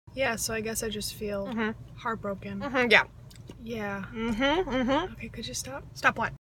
Yeah, so I guess I just feel heartbroken. Yeah. Yeah. Okay, Okay, could you stop? Stop what?